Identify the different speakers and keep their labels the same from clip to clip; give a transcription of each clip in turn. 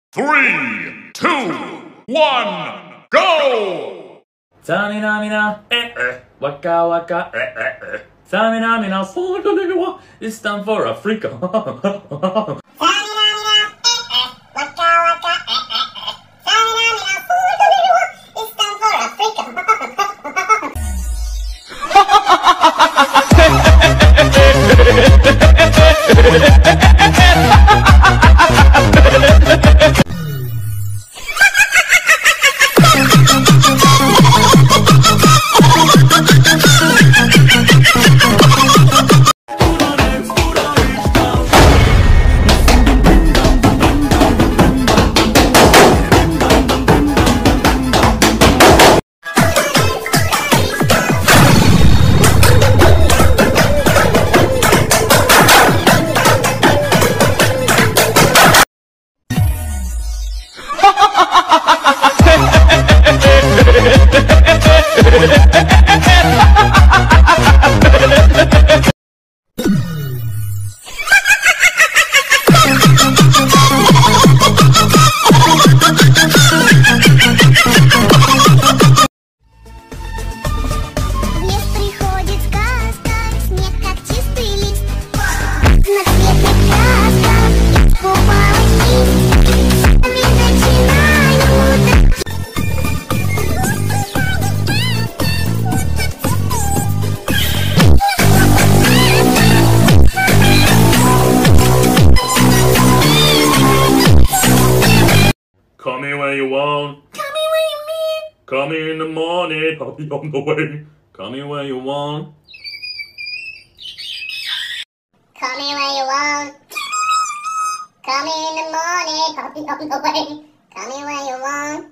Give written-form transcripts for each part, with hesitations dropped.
Speaker 1: 3, 2, 1, go!
Speaker 2: さあみなみな、わかわか、さあみなみな、その時は、It's time for Africa.
Speaker 1: Call me when you want. Call me when you need. Call me in the morning. I'll be on the way. Call me when you want.
Speaker 3: Call me when you want. Call me in the morning. I'll be on the way. Call me when you want.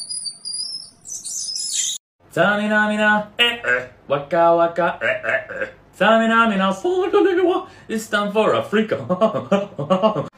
Speaker 2: さあみなみな、わかわか、さあみなみな、その時は、It's time for Africa.